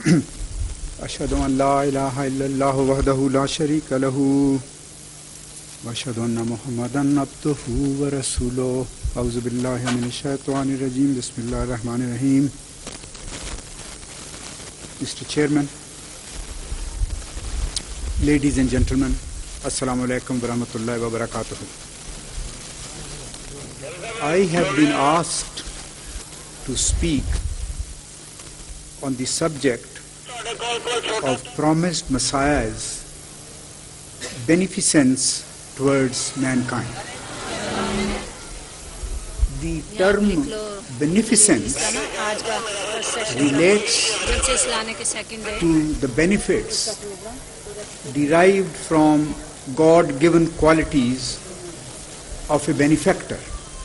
Ashhadu an la ilaha illallah wahdahu la sharika lahu wa ashhadu anna Muhammadan abduhu wa rasuluh. A'udhu billahi minash shaitanir rajim. Bismillahir rahmanir rahim. Mr. Chairman, ladies and gentlemen, Assalamu alaikum wa rahmatullahi wa barakatuh. I have been asked to speak on the subject of promised Messiah's beneficence towards mankind. The term beneficence relates to the benefits derived from God-given qualities of a benefactor.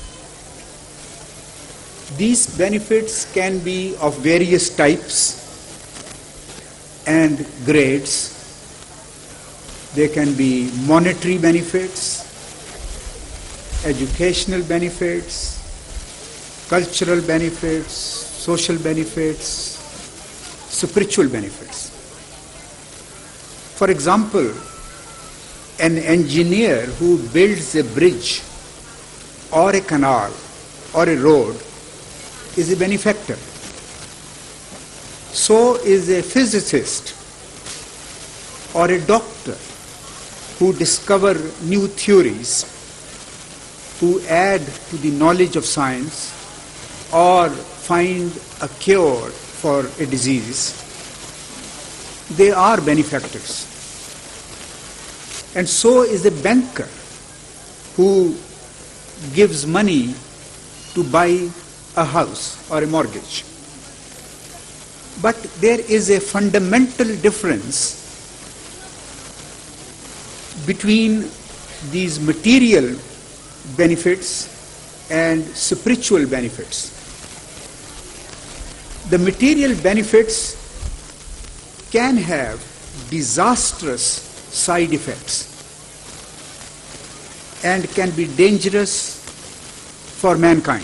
These benefits can be of various types and grades. They can be monetary benefits, educational benefits, cultural benefits, social benefits, spiritual benefits. For example, an engineer who builds a bridge or a canal or a road is a benefactor. So is a physicist or a doctor who discover new theories, who add to the knowledge of science or find a cure for a disease. They are benefactors. And so is a banker who gives money to buy a house or a mortgage. But there is a fundamental difference between these material benefits and spiritual benefits. The material benefits can have disastrous side effects and can be dangerous for mankind.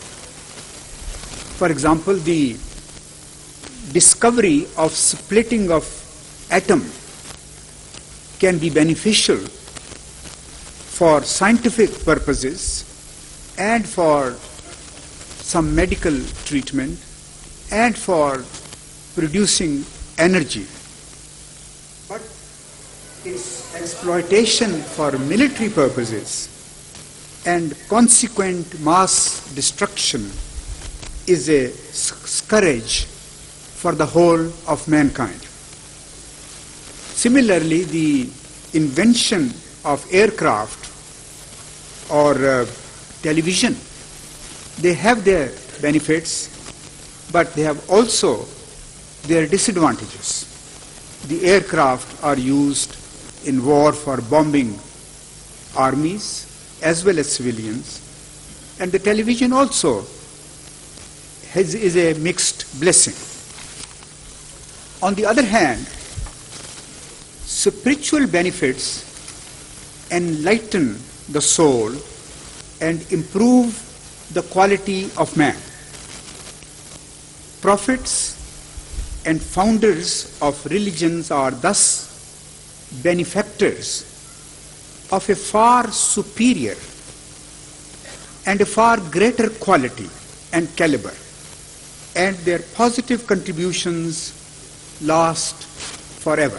For example, the discovery of splitting of atom can be beneficial for scientific purposes and for some medical treatment and for producing energy. But its exploitation for military purposes and consequent mass destruction is a scourge for the whole of mankind. Similarly, the invention of aircraft or television, they have their benefits, but they have also their disadvantages. The aircraft are used in war for bombing armies as well as civilians, and the television also is a mixed blessing. On the other hand, spiritual benefits enlighten the soul and improve the quality of man. Prophets and founders of religions are thus benefactors of a far superior and a far greater quality and caliber, and their positive contributions last forever.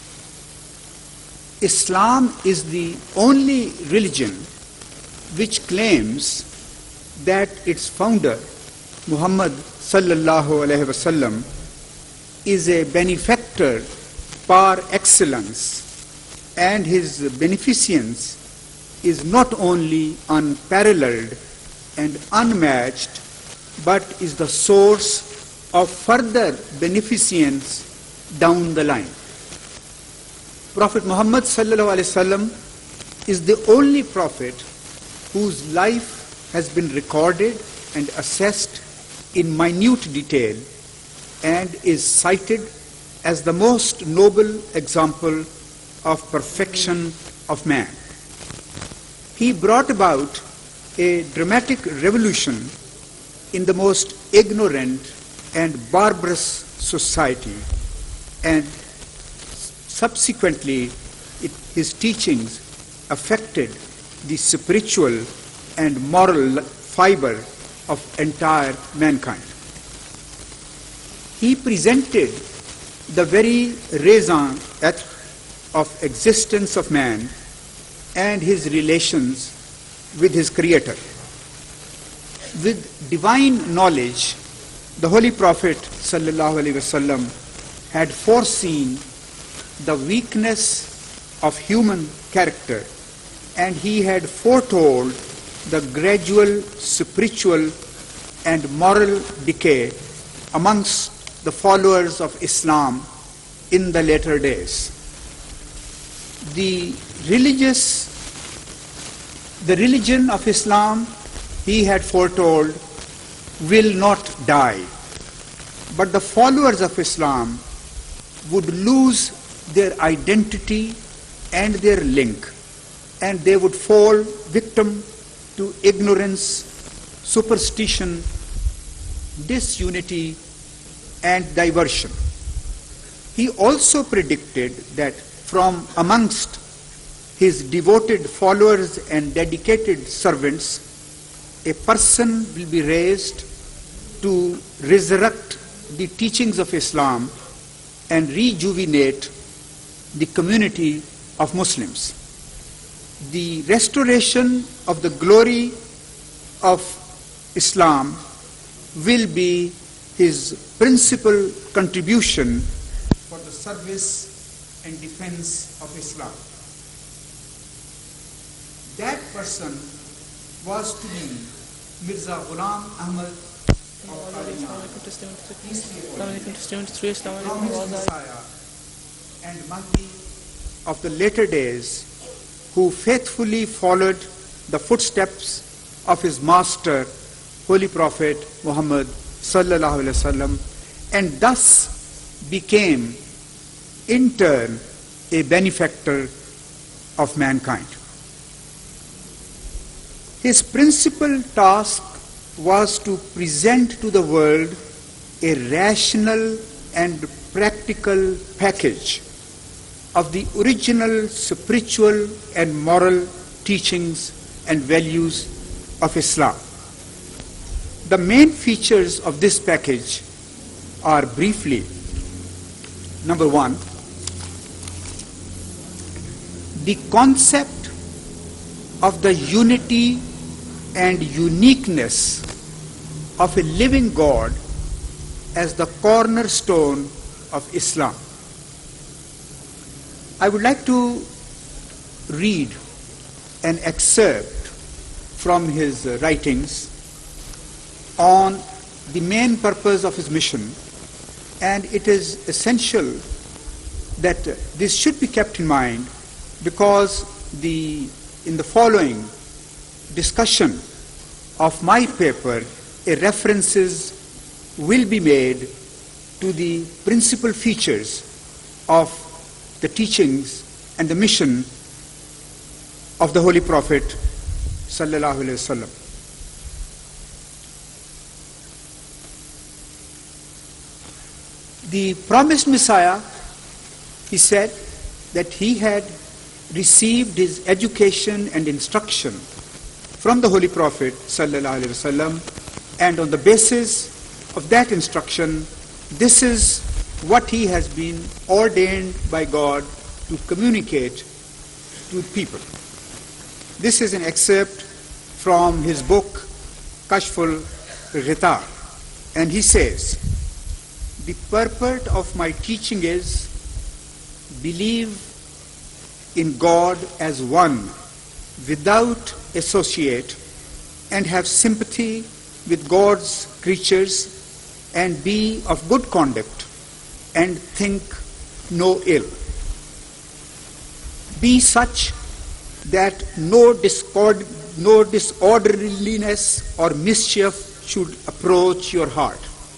Islam is the only religion which claims that its founder, Muhammad sallallahu alaihi wasallam, is a benefactor par excellence, and his beneficence is not only unparalleled and unmatched, but is the source of further beneficence down the line. Prophet Muhammad sallallahu alaihi wasallam is the only prophet whose life has been recorded and assessed in minute detail and is cited as the most noble example of perfection of man. He brought about a dramatic revolution in the most ignorant and barbarous society and subsequently his teachings affected the spiritual and moral fiber of entire mankind. He presented the very raison d'etre of existence of man and his relations with his Creator. With divine knowledge, the Holy Prophet ﷺ had foreseen the weakness of human character, and he had foretold the gradual spiritual and moral decay amongst the followers of Islam in the later days. The religion of Islam, he had foretold, will not die, but the followers of Islam would lose their identity and their link, and they would fall victim to ignorance, superstition, disunity, and diversion. He also predicted that from amongst his devoted followers and dedicated servants, a person will be raised to resurrect the teachings of Islam and rejuvenate the community of Muslims. The restoration of the glory of Islam will be his principal contribution for the service and defense of Islam. That person was to be Mirza Ghulam Ahmad Messiah and Mahdi of the later days, who faithfully followed the footsteps of his master, Holy Prophet Muhammad sallallahu alaihi wasallam, and thus became in turn a benefactor of mankind. His principal task was to present to the world a rational and practical package of the original spiritual and moral teachings and values of Islam. The main features of this package are briefly: number one, the concept of the unity and uniqueness of a living God as the cornerstone of Islam. I would like to read an excerpt from his writings on the main purpose of his mission, and it is essential that this should be kept in mind, because in the following discussion of my paper, references will be made to the principal features of the teachings and the mission of the Holy Prophet sallallahu alaihi wasallam. The promised Messiah, he said that he had received his education and instruction from the Holy Prophet sallallahu alaihi wasallam, and on the basis of that instruction, this is what he has been ordained by God to communicate to people. This is an excerpt from his book Kashful Ghitar, and he says, "The purport of my teaching is believe in God as one, without associate, and have sympathy with God's creatures, and be of good conduct, and think no ill. Be such that no disorderliness or mischief should approach your heart."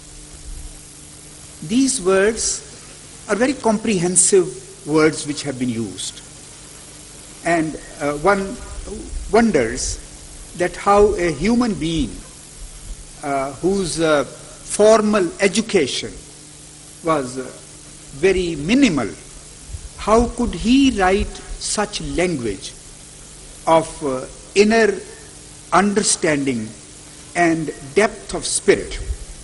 These words are very comprehensive words which have been used. And one wonders that how a human being whose formal education was very minimal, how could he write such language of inner understanding and depth of spirit?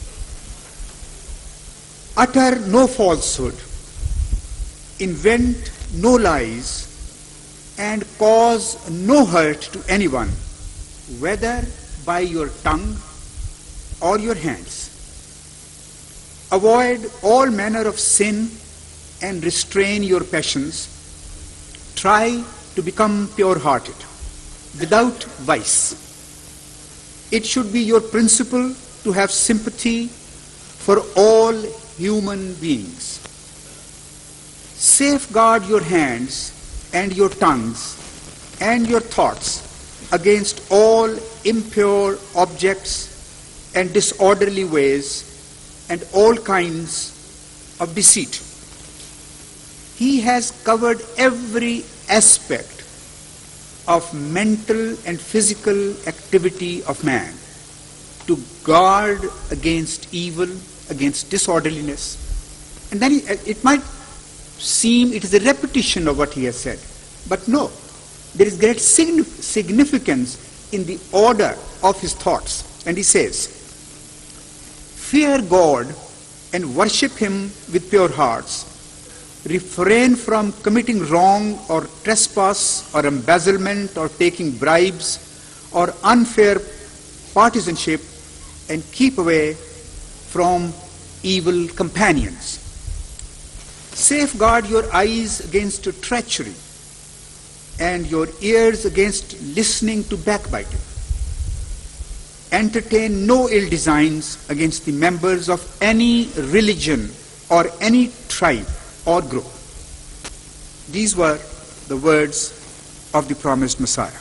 Utter no falsehood, invent no lies, and cause no hurt to anyone, whether by your tongue or your hands. Avoid all manner of sin and restrain your passions. Try to become pure-hearted, without vice. It should be your principle to have sympathy for all human beings. Safeguard your hands and your tongues and your thoughts against all impure objects and disorderly ways and all kinds of deceit. He has covered every aspect of mental and physical activity of man to guard against evil, against disorderliness. And then it might seem it is a repetition of what he has said. But no, there is great significance in the order of his thoughts. And he says, fear God and worship him with pure hearts. Refrain from committing wrong or trespass or embezzlement or taking bribes or unfair partisanship, and keep away from evil companions. Safeguard your eyes against treachery and your ears against listening to backbiting. Entertain no ill designs against the members of any religion or any tribe or group. These were the words of the promised Messiah.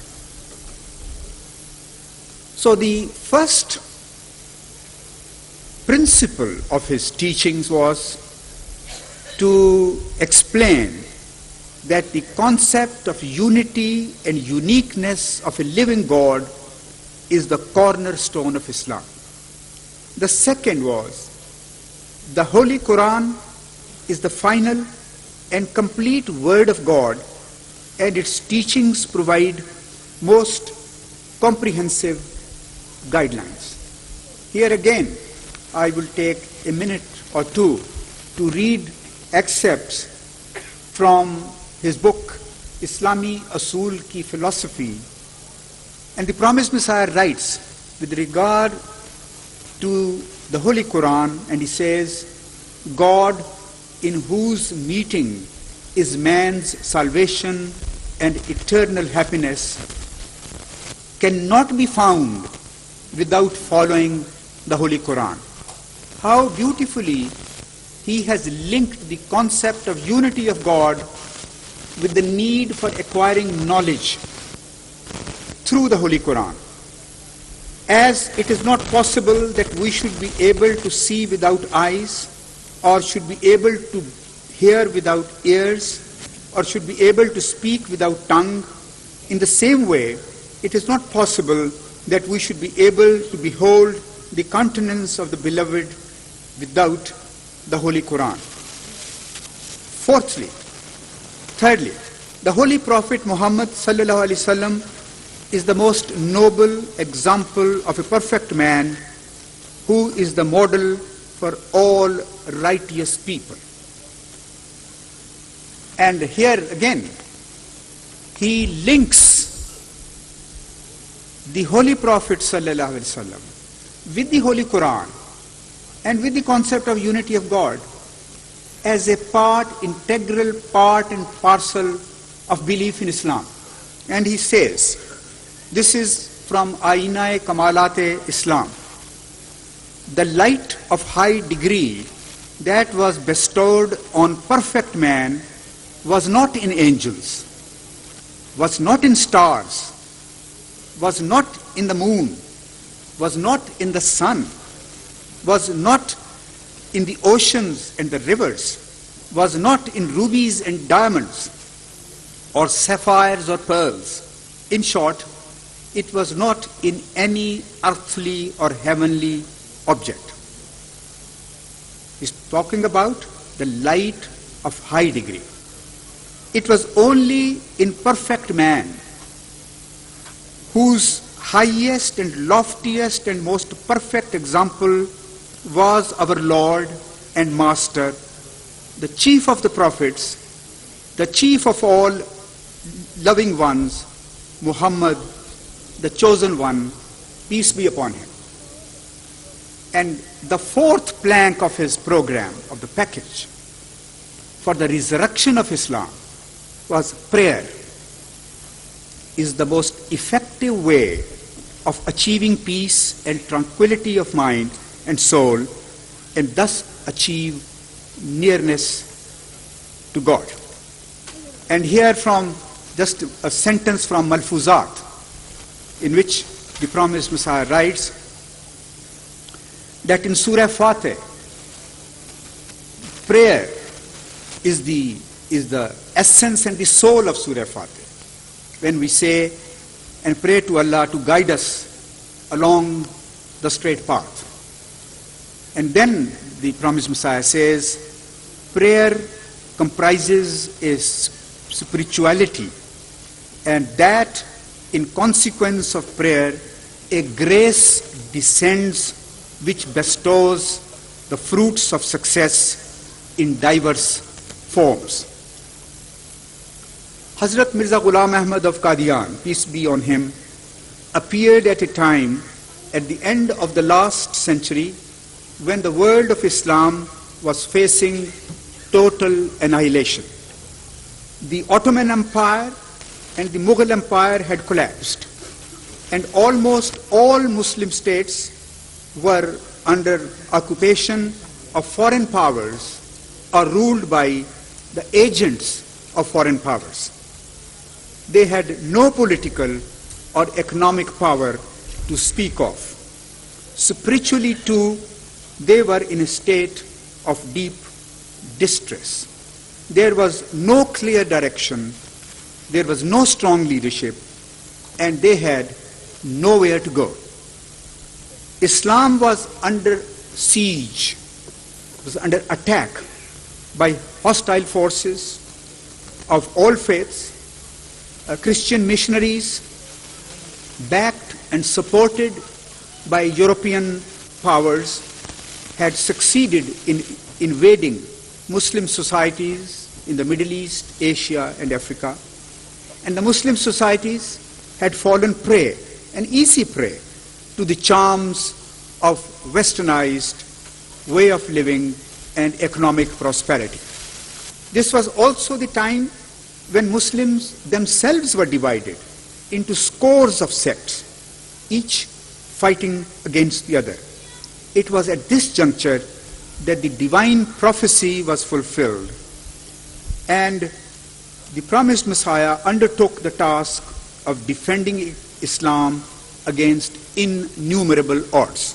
So the first principle of his teachings was to explain that the concept of unity and uniqueness of a living God is the cornerstone of Islam. The second was the Holy Quran is the final and complete word of God, and its teachings provide most comprehensive guidelines. Here again, I will take a minute or two to read excerpts from his book, Islami Asool Ki Philosophy. And the promised Messiah writes with regard to the Holy Quran, and he says, God, in whose meeting is man's salvation and eternal happiness, cannot be found without following the Holy Quran. How beautifully he has linked the concept of unity of God with the need for acquiring knowledge through the Holy Quran. As it is not possible that we should be able to see without eyes, or should be able to hear without ears, or should be able to speak without tongue, in the same way, it is not possible that we should be able to behold the countenance of the Beloved without the Holy Quran. Thirdly, the Holy Prophet Muhammad sallallahu alaihi wasallam is the most noble example of a perfect man who is the model for all righteous people. And here again, he links the Holy Prophet sallallahu alaihi wasallam with the Holy Quran and with the concept of unity of God as a integral part and parcel of belief in Islam. And he says, this is from Aina Kamalat Islam, the light of high degree that was bestowed on perfect man was not in angels, was not in stars, was not in the moon, was not in the sun, was not in the oceans and the rivers, was not in rubies and diamonds, or sapphires or pearls. In short, it was not in any earthly or heavenly object. He's talking about the light of high degree. It was only in perfect man, whose highest and loftiest and most perfect example was our Lord and Master, the chief of the prophets, the chief of all loving ones, Muhammad, the chosen one, peace be upon him. And the fourth plank of his program, of the package for the resurrection of Islam, was prayer is the most effective way of achieving peace and tranquility of mind and soul, and thus achieve nearness to God. And here from just a sentence from Malfuzat, in which the promised Messiah writes that in Surah Fatih, prayer is the essence and the soul of Surah Fatih. When we say and pray to Allah to guide us along the straight path. And then the promised Messiah says, prayer comprises a spirituality, and that in consequence of prayer, a grace descends which bestows the fruits of success in diverse forms. Hadrat Mirza Ghulam Ahmad of Qadian, peace be on him, appeared at a time at the end of the last century when the world of Islam was facing total annihilation. The Ottoman Empire and the Mughal Empire had collapsed, and almost all Muslim states were under occupation of foreign powers or ruled by the agents of foreign powers. They had no political or economic power to speak of. Spiritually too, they were in a state of deep distress. There was no clear direction, there was no strong leadership, and they had nowhere to go. Islam was under siege, was under attack by hostile forces of all faiths. Christian missionaries, backed and supported by European powers, had succeeded in invading Muslim societies in the Middle East, Asia, and Africa. And the Muslim societies had fallen prey, an easy prey, to the charms of westernized way of living and economic prosperity. This was also the time when Muslims themselves were divided into scores of sects, each fighting against the other. It was at this juncture that the divine prophecy was fulfilled, and the promised Messiah undertook the task of defending Islam against innumerable odds.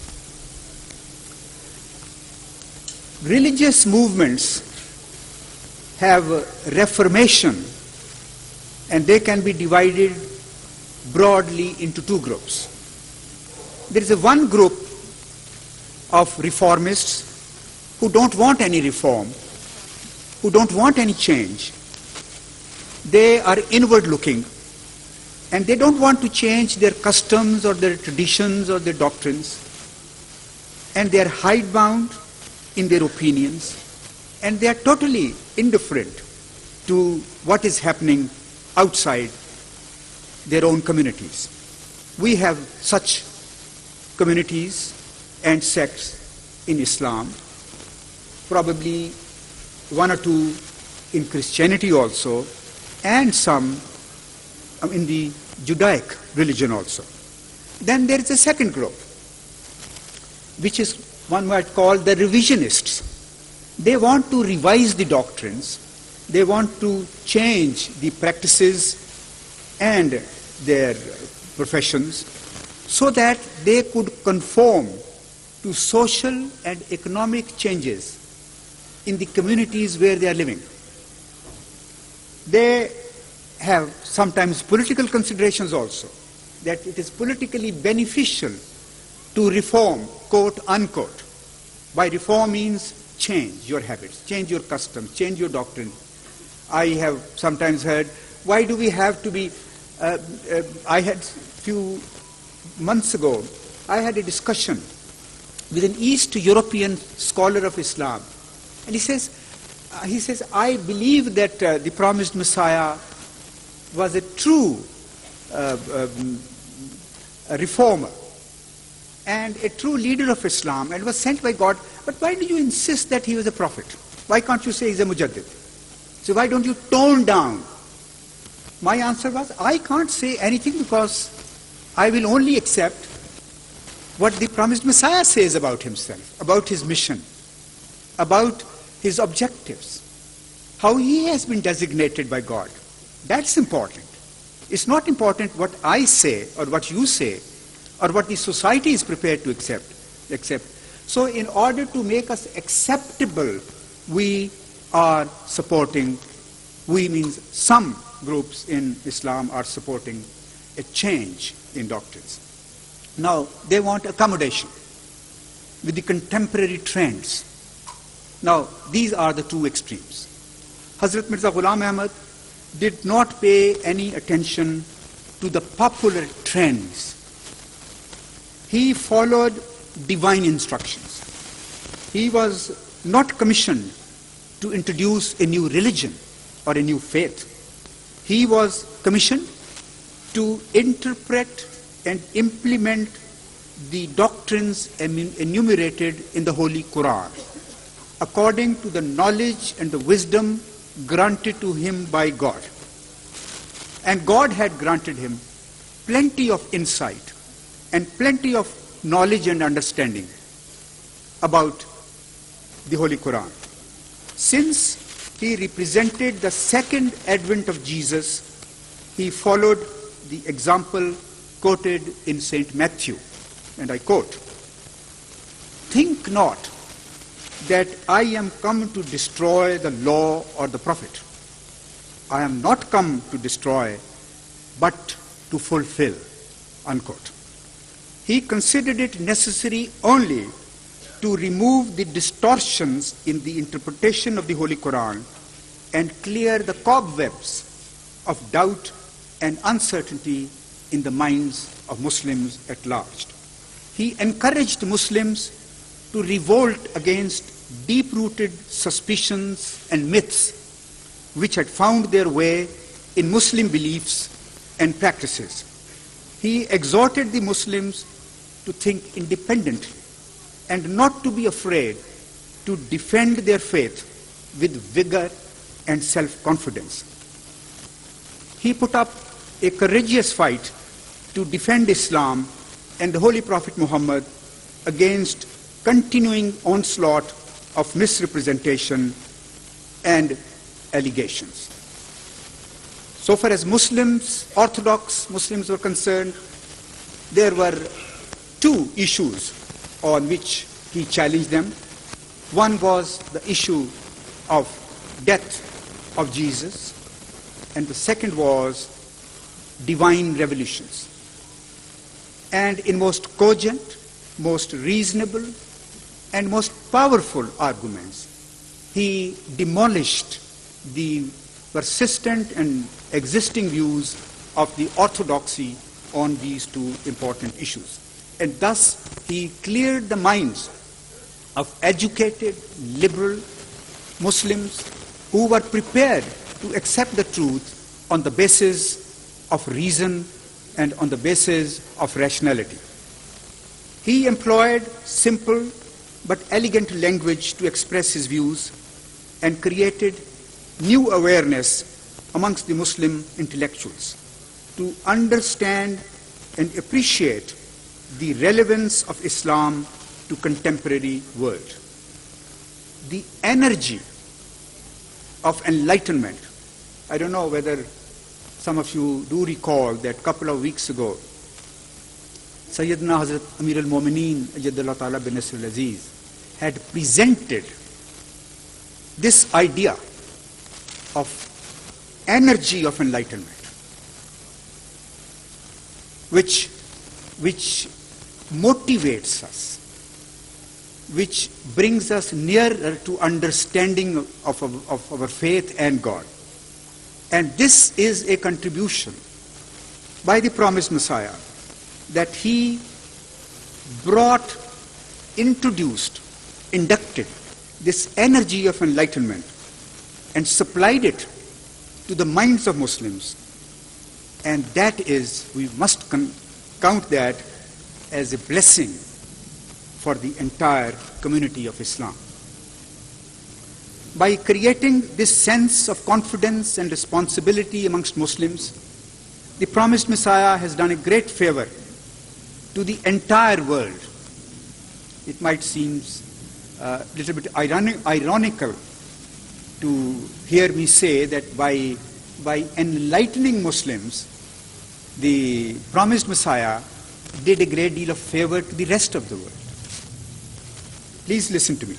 Religious movements have reformation, and they can be divided broadly into two groups. There is one group of reformists who don't want any reform, who don't want any change. They are inward looking, and they don't want to change their customs or their traditions or their doctrines, and they are hidebound in their opinions, and they are totally indifferent to what is happening outside their own communities. We have such communities and sects in Islam, probably one or two in Christianity also, and some in the Judaic religion also. Then there is a second group, which is one might call the revisionists. They want to revise the doctrines, they want to change the practices and their professions so that they could conform to social and economic changes in the communities where they are living. They have sometimes political considerations also, that it is politically beneficial to reform, quote unquote. By reform means change your habits, change your customs, change your doctrine. I have sometimes heard, why do we have to be... I had few months ago, I had a discussion with an East European scholar of Islam. And he says, I believe that the promised Messiah was a true reformer and a true leader of Islam and was sent by God. But why do you insist that he was a prophet? Why can't you say he's a mujaddid? So why don't you tone down? My answer was, I can't say anything because I will only accept what the promised Messiah says about himself, about his mission, about his objectives, how he has been designated by God. That's important. It's not important what I say or what you say or what the society is prepared to accept. So in order to make us acceptable, we are supporting, we means some groups in Islam are supporting a change in doctrines. Now, they want accommodation with the contemporary trends. Now, these are the two extremes. Hadrat Mirza Ghulam Ahmad did not pay any attention to the popular trends. He followed divine instructions. He was not commissioned to introduce a new religion or a new faith. He was commissioned to interpret and implement the doctrines enumerated in the Holy Quran according to the knowledge and the wisdom granted to him by God. And God had granted him plenty of insight and plenty of knowledge and understanding about the Holy Quran. Since he represented the second advent of Jesus, he followed the example quoted in St. Matthew, and I quote, "Think not that I am come to destroy the law or the prophet. I am not come to destroy, but to fulfill," unquote. He considered it necessary only to remove the distortions in the interpretation of the Holy Quran and clear the cobwebs of doubt and uncertainty in the minds of Muslims at large. He encouraged Muslims to revolt against deep-rooted suspicions and myths which had found their way in Muslim beliefs and practices. He exhorted the Muslims to think independently and not to be afraid to defend their faith with vigor and self-confidence. He put up a courageous fight to defend Islam and the Holy Prophet Muhammad against continuing onslaught of misrepresentation and allegations. So far as Muslims, Orthodox Muslims were concerned, there were two issues on which he challenged them. One was the issue of death of Jesus, and the second was divine revelations. And in most cogent, most reasonable, and most powerful arguments, he demolished the persistent and existing views of the orthodoxy on these two important issues. And thus, he cleared the minds of educated, liberal Muslims who were prepared to accept the truth on the basis of reason and on the basis of rationality. He employed simple but elegant language to express his views and created new awareness amongst the Muslim intellectuals to understand and appreciate the relevance of Islam to contemporary world. The energy of enlightenment. I don't know whether some of you do recall that a couple of weeks ago, Sayyidina Hazrat Amir al-Mu'mineen Ajaddallah Ta'ala bin Nasr al-Aziz had presented this idea of energy of enlightenment, which motivates us which brings us nearer to understanding of our faith and God. And this is a contribution by the promised Messiah, that he brought, introduced, inducted this energy of enlightenment and supplied it to the minds of Muslims. And that is, we must count that as a blessing for the entire community of Islam. By creating this sense of confidence and responsibility amongst Muslims, the promised Messiah has done a great favor to the entire world. It might seem a little bit ironical to hear me say that by enlightening Muslims, the promised Messiah did a great deal of favor to the rest of the world. Please listen to me.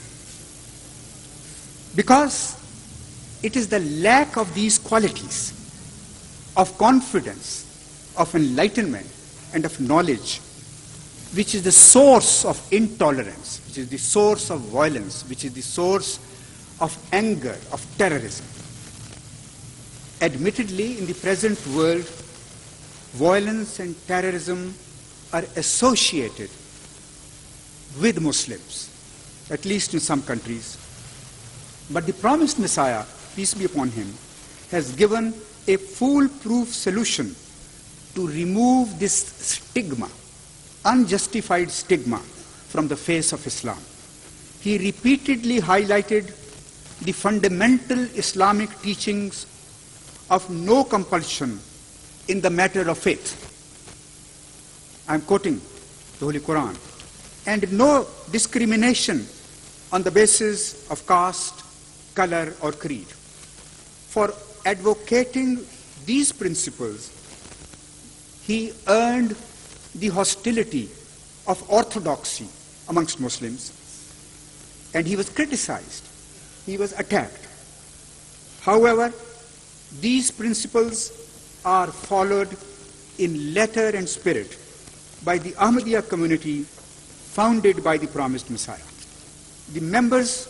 Because it is the lack of these qualities of confidence, of enlightenment, and of knowledge, which is the source of intolerance, which is the source of violence, which is the source of anger, of terrorism. Admittedly, in the present world, violence and terrorism are associated with Muslims, at least in some countries. But the promised Messiah, peace be upon him, has given a foolproof solution to remove this stigma, unjustified stigma, from the face of Islam. He repeatedly highlighted the fundamental Islamic teachings of no compulsion in the matter of faith. I'm quoting the Holy Quran. And no discrimination on the basis of caste, color, or creed. For advocating these principles, he earned the hostility of orthodoxy amongst Muslims, and he was criticized, he was attacked. However, these principles are followed in letter and spirit by the Ahmadiyya community founded by the promised Messiah. The members,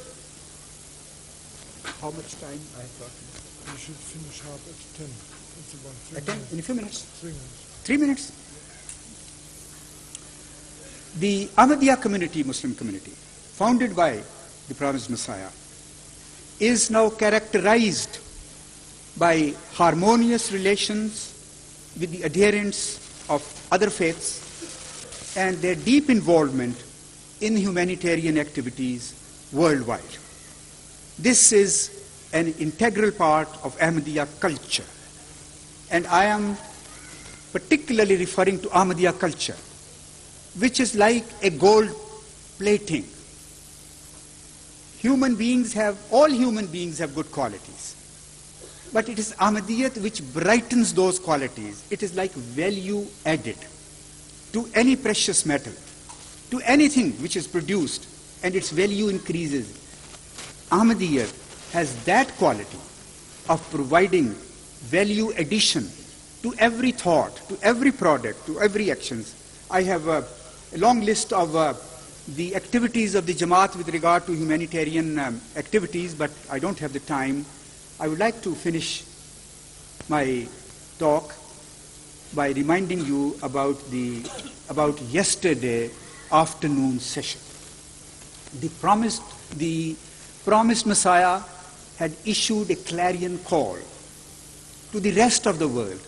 how much time I have got? You should finish sharp at 10. It's about 3 At 10? minutes. In a few minutes? 3 minutes. 3 minutes. The Ahmadiyya community, Muslim community, founded by the promised Messiah, is now characterized by harmonious relations with the adherents of other faiths and their deep involvement in humanitarian activities worldwide. This is an integral part of Ahmadiyya culture. And I am particularly referring to Ahmadiyya culture, which is like a gold plating. All human beings have good qualities. But it is Ahmadiyyat which brightens those qualities. It is like value added to any precious metal, to anything which is produced, and its value increases. Ahmadiyyat has that quality of providing value addition to every thought, to every product, to every actions. I have a long list of the activities of the Jama'at with regard to humanitarian activities, but I don't have the time. I would like to finish my talk by reminding you about yesterday afternoon session. The promised Messiah had issued a clarion call to the rest of the world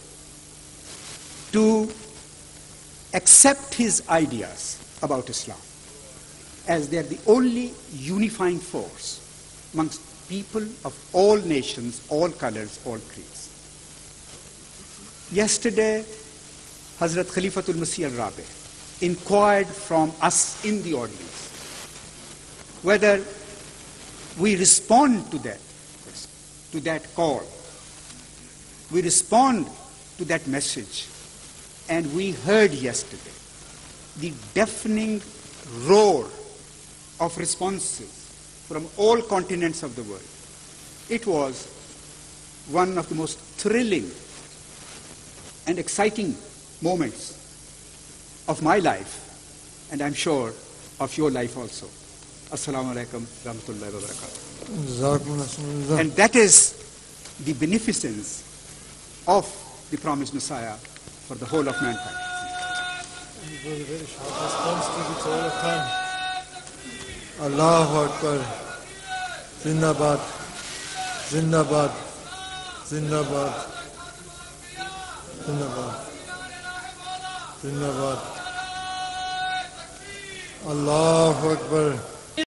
to accept his ideas about Islam, as they are the only unifying force amongst people of all nations, all colors, all creeds. Yesterday, Hazrat Khalifatul Masih al-Rabi inquired from us in the audience whether we respond to that call, we respond to that message. And we heard yesterday the deafening roar of responses from all continents of the world. It was one of the most thrilling and exciting moments of my life, and I'm sure of your life also. Assalamu alaikum rahmatullahi wa barakatuh. Jazakumullah. And that is the beneficence of the promised Messiah for the whole of mankind. It was a very short response to the call of time. Allahu Akbar. Zindabad. Zindabad. Zindabad. Zindabad. Zindabad. Allahu Akbar.